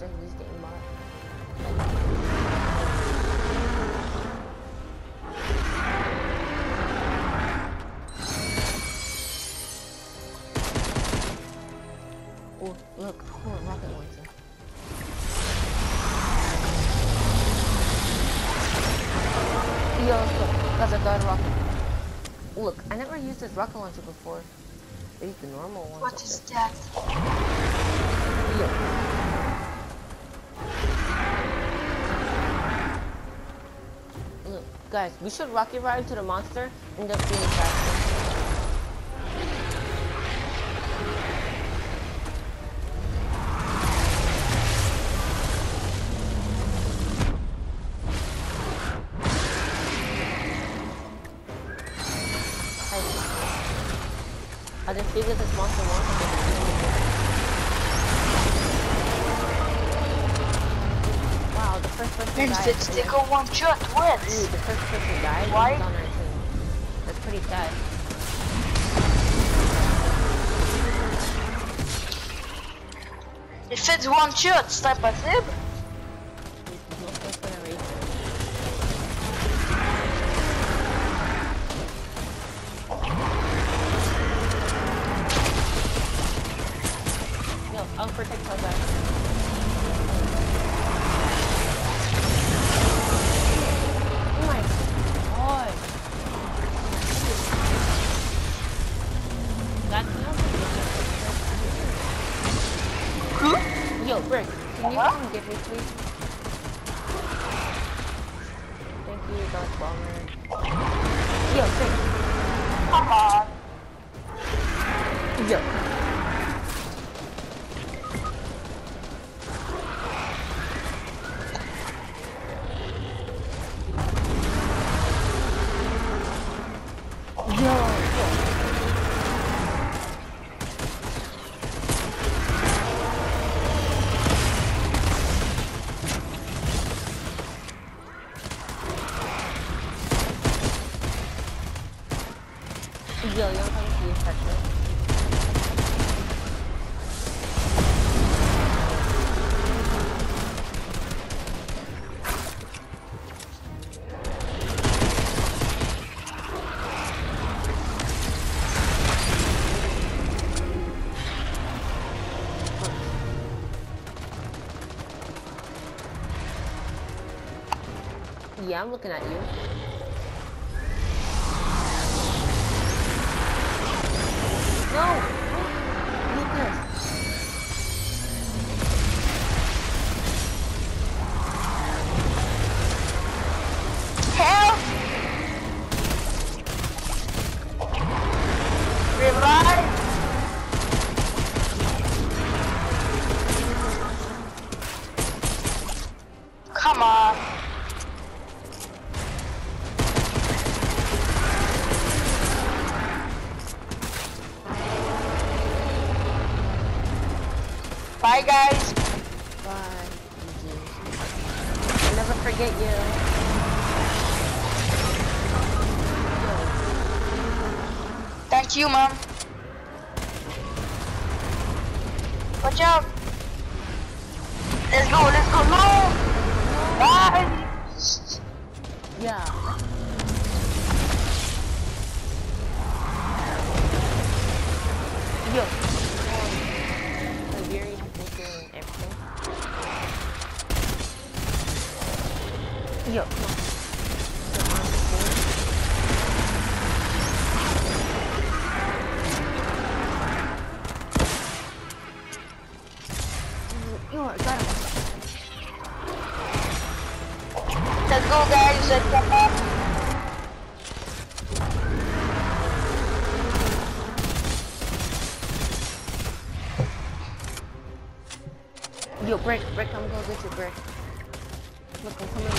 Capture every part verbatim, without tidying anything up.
monster, he's getting bought. Oh, look, oh, rocket launcher. Yo, look, that's a third rocket. Look, I never used this rocket launcher before. I used the normal one. What is that? Yo. Look, guys, we should rocket ride to the monster and end up being faster. I just figured this monster wants to get Wow, the first person Man, died. it's stick on one shot, what? Dude, the first person died. Why? He's on our team. That's pretty sad. If it's one shot, c'est impossible. No first generation. Yo, I'll protect her back. Oh my god. That's not Who? Yo, Brick, can you What? come get me, please? Thank you, Darth Bomber. Yo, Brick. Come on. Yo. Yo, yo. Yo, you want to come see his touchdown? Yeah, I'm looking at you. No! Lucas! Help! Revive! Come on. Bye, guys. Bye. I'll never forget you. Thank you, Mom. Watch out. Let's go, let's go. No! Bye! Yeah. Yo. Siberian thinker and everything. Yo, come on. Yo, I got him. Let's go, guys. Let's go. Yo, Brick, Brick, I'm gonna get you, Brick. Look, I'm coming, Brick.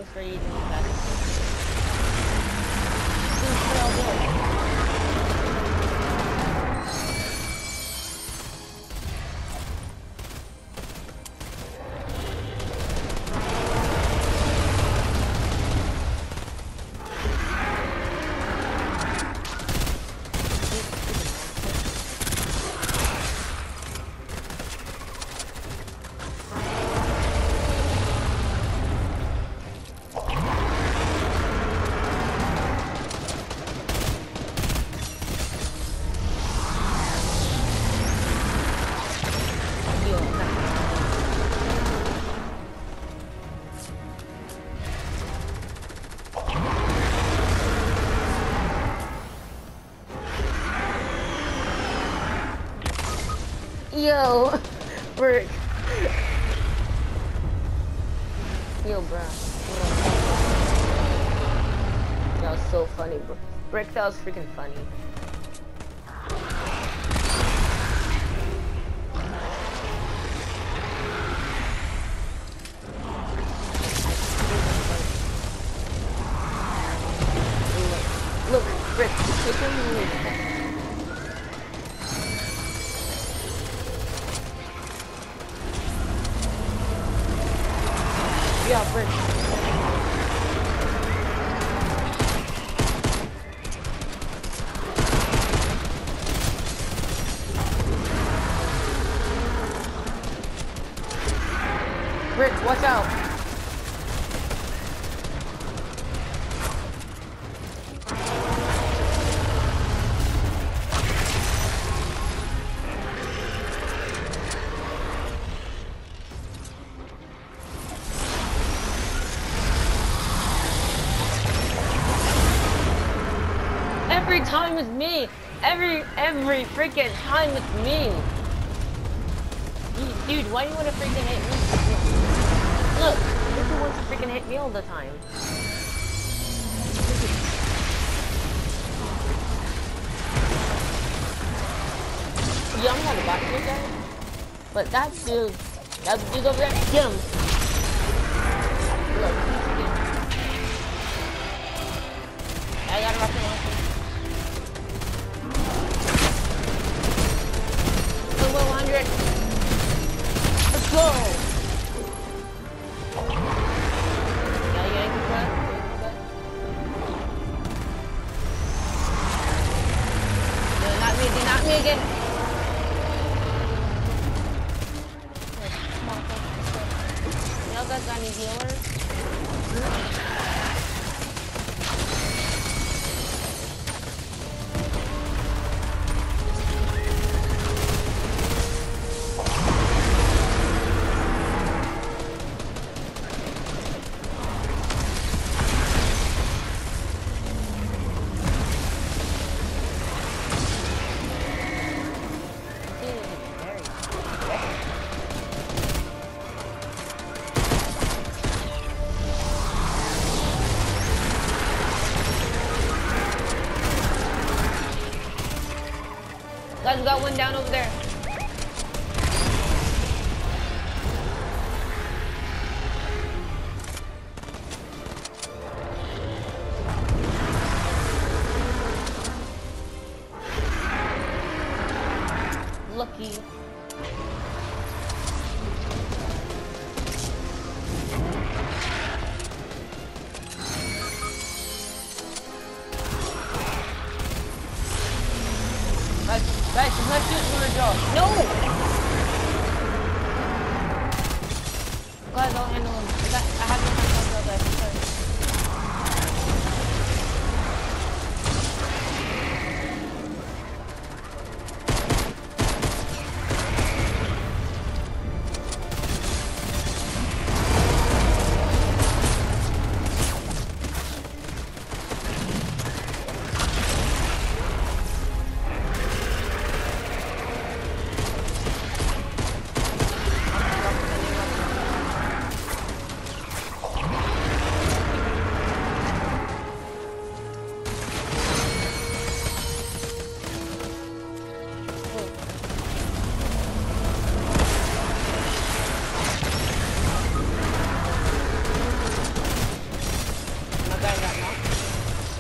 start eating these bad things. This is what I'll do. Yo, Brick. Yo, bro. That was so funny, bro. Brick, that was freaking funny. Look, Brick, take him and leave him. Yeah, Brick. Brick, watch out. Every time it's me. Every every freaking time it's me. Dude, why do you want to freaking hit me? Look, you're the ones who freaking hit me all the time. Yeah, I'm not about to get that. But that dude, that dude over there, get him. Look, I got a rocket launcher. one hundred. Let's go. Yeah, yeah, you got it. No, not me again, not me again. Y'all guys got any healers? Guys, we got one down over there. Lucky. Guys, he's not shooting for a job. No! Guys, I'll handle him. I, got, I have no control, guys. I'm sorry.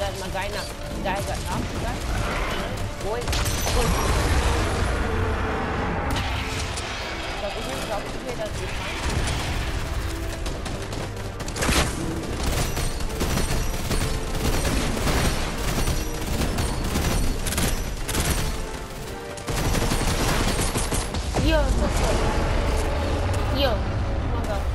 guys, my guy knocked. The guy got knocked. The guy. Boy. Boy. Drop it here. Drop it here. That's good time. Yo, so close. Yo. Oh my god.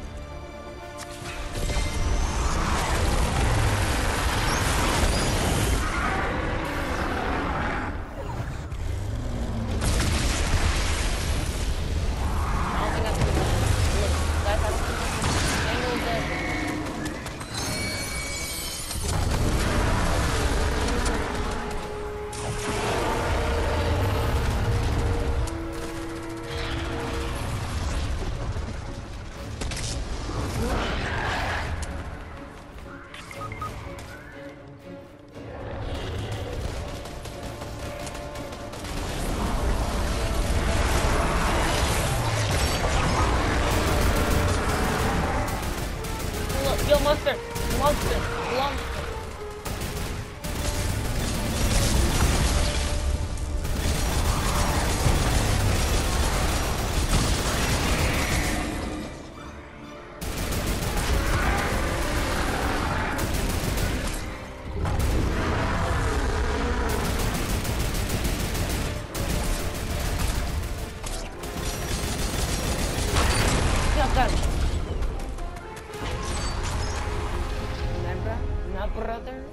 Yo, monster! Monster! Monster! Yeah, got it. Brother.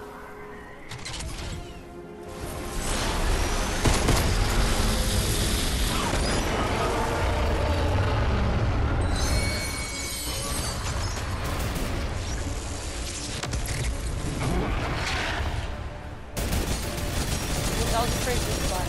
That was a crazy spot.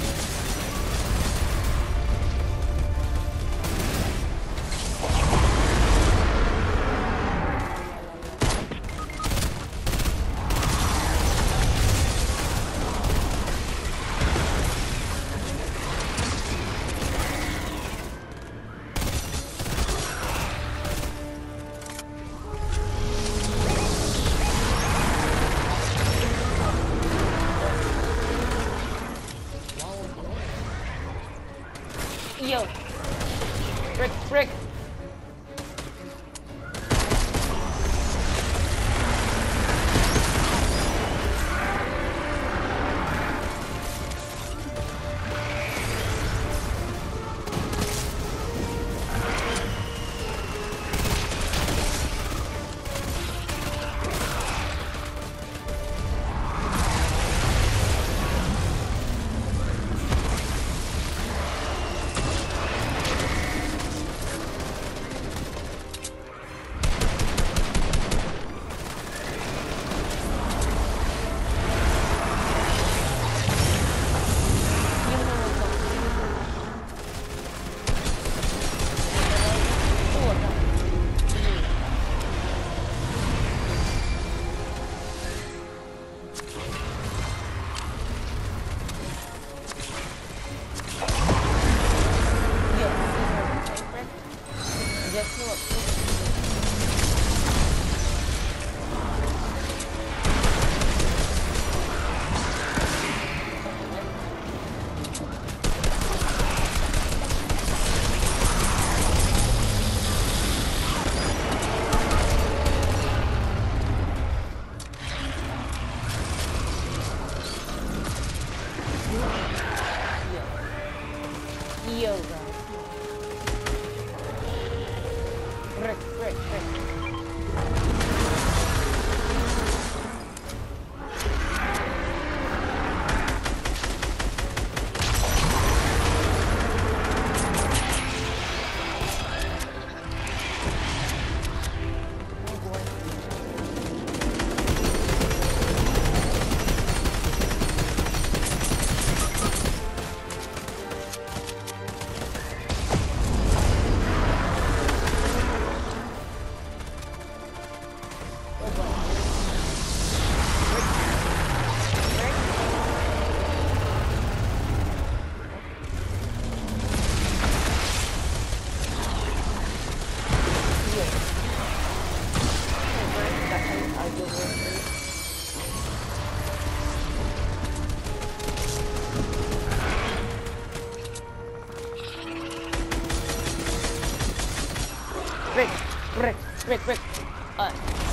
brick, brick. Uh,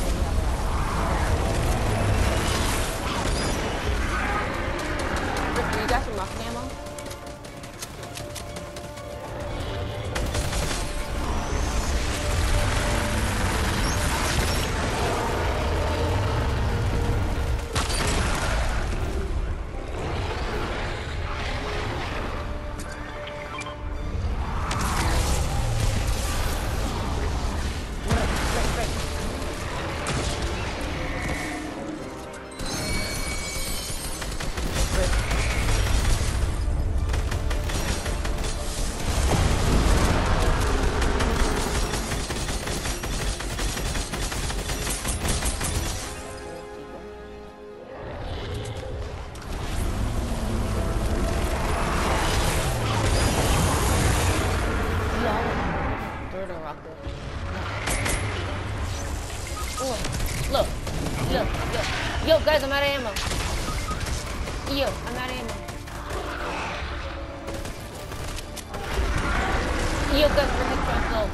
Brick, do you got some rocket ammo? Look, look, look. Yo, guys, I'm out of ammo. Yo, I'm out of ammo. Yo, guys, we're hit cross low.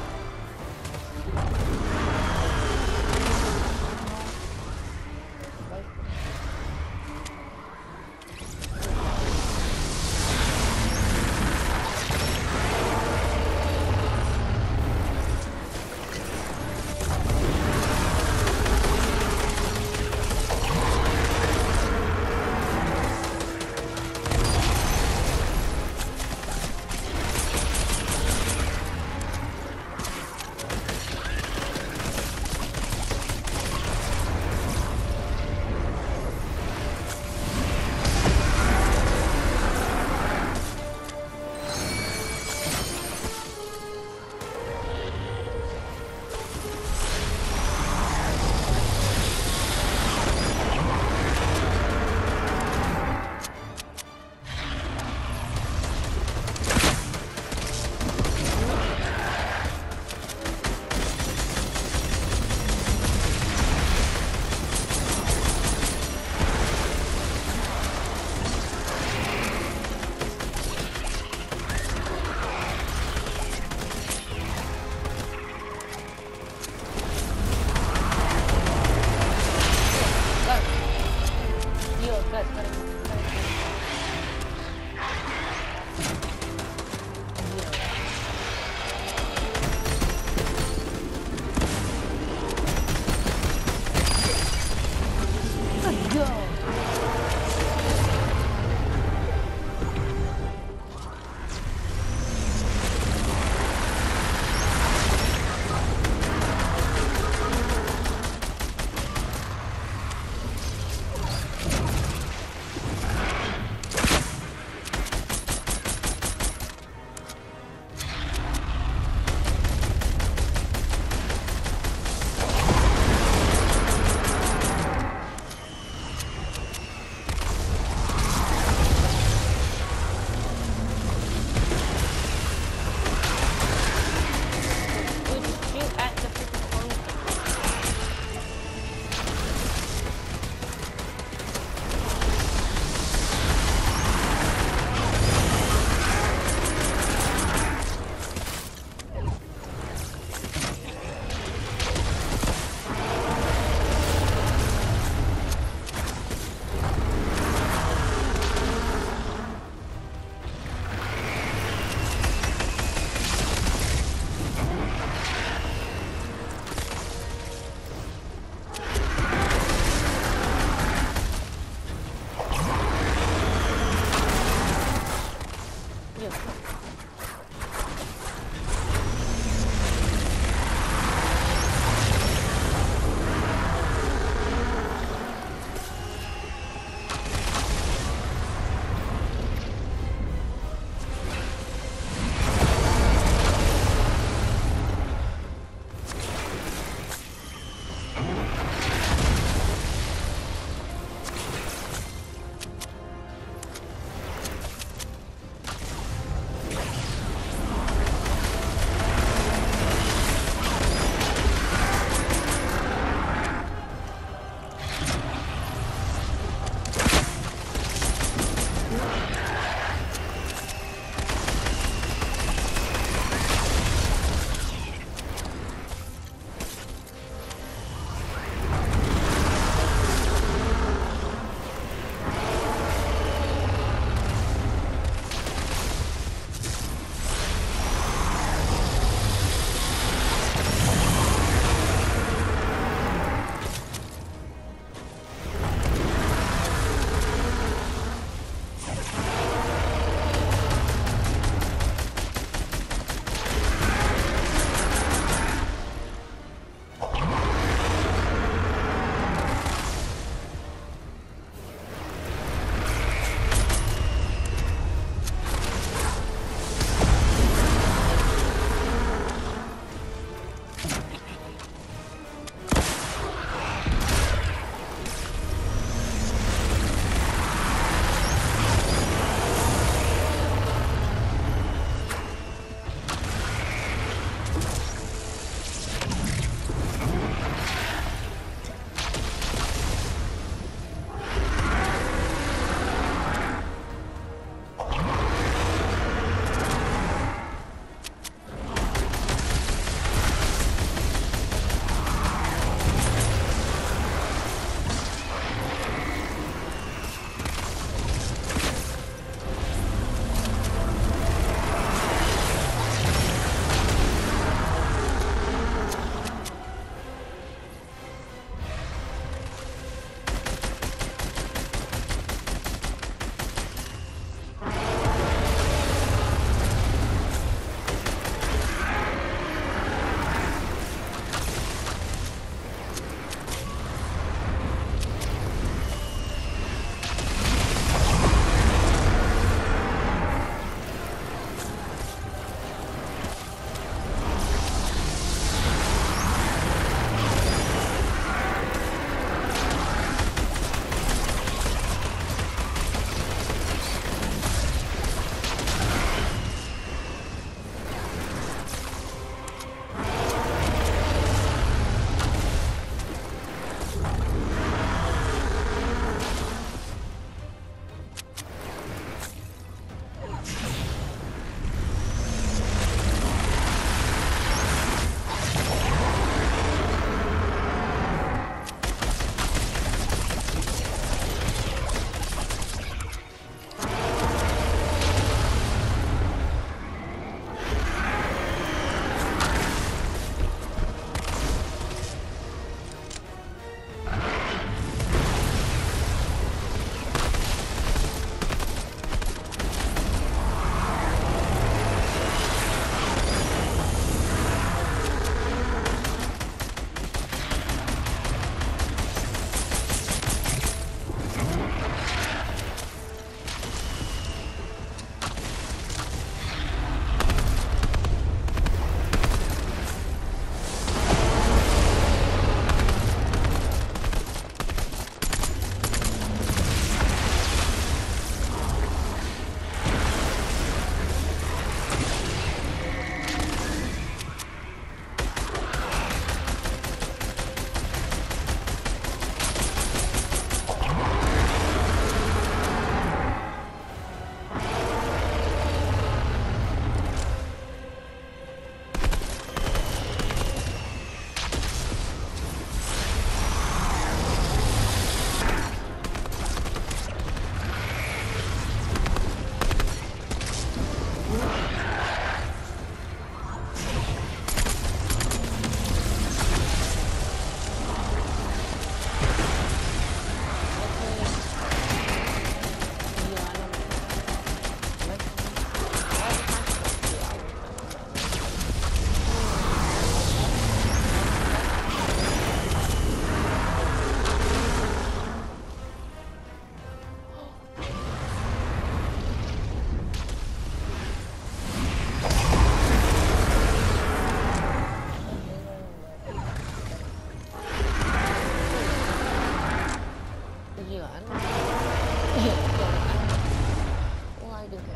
What will I do here?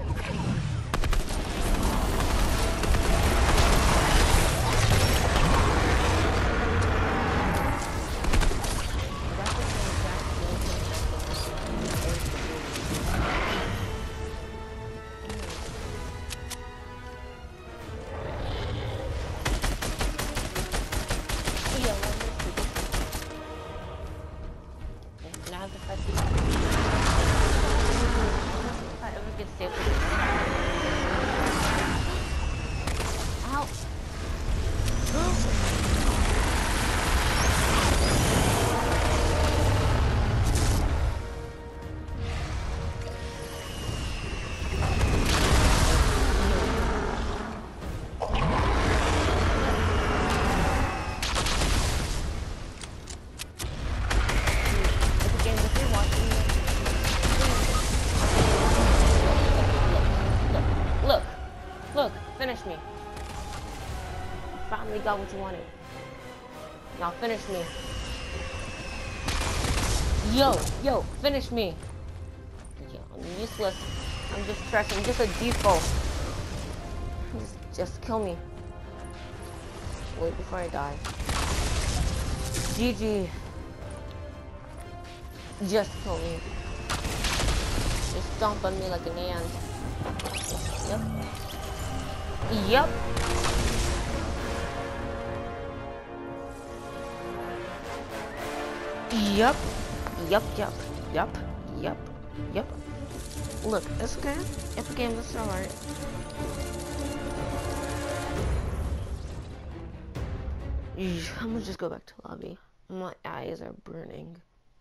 Now the first if I ever get saved with this. Ow! Look, finish me. Finally got what you wanted. Now finish me. Yo, yo, finish me. Yo, I'm useless. I'm just trash. I'm just a default. Just, just kill me. Wait before I die. G G. Just kill me. Just stomp on me like an ant. Yep. Yep. Yep. Yep. Yep. Yep. Yep. Yep. Look, it's okay. Epic Games is alright. I'm gonna just go back to lobby. My eyes are burning.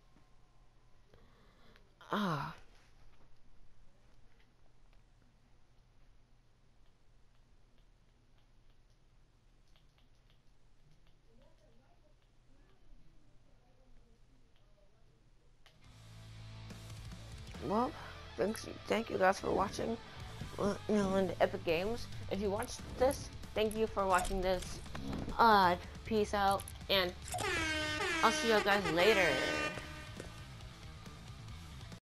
Ah. Well, thanks, thank you guys for watching, uh, you know, in the Epic Games. If you watched this, thank you for watching this. Uh, peace out, and I'll see you guys later.